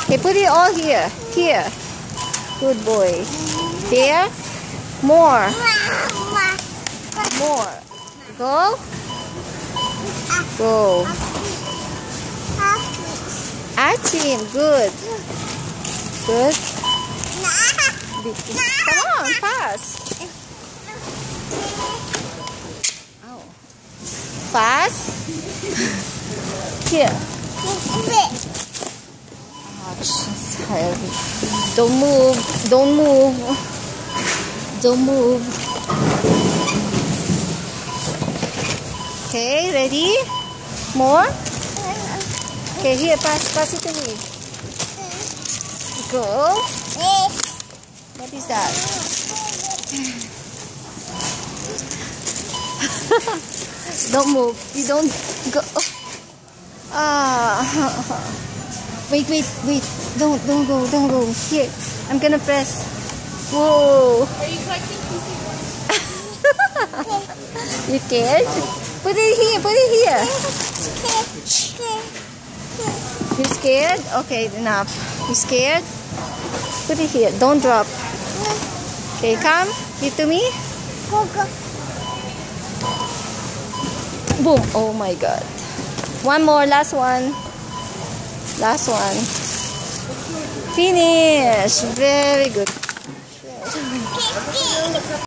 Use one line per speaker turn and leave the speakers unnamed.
Okay, put it all here. Here. Good boy. There. More. More. Go. Go. Achin. Good. Good. Come on, pass. Oh. Fast. Here. Ouch, heavy. Don't move. Don't move. Don't move. Okay, ready? More? Okay, here, pass it to me. Go. What is that? Don't move. You don't go. Wait. Don't go. Here, I'm gonna press. Whoa.
Are you collecting pieces?
You scared? Put it here. You scared? Okay, enough. You scared? Put it here. Don't drop. Okay, come. Give to me. Boom. Oh my God. One more. Last one. Finish. Very good.